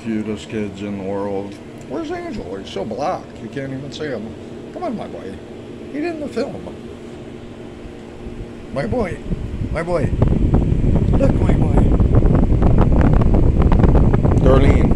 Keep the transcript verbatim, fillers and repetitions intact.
cutest kids in the world. Where's Angel? He's so black. You can't even see him. Come on, my boy. Get in the film. My boy. My boy. Look, my boy. Darlene.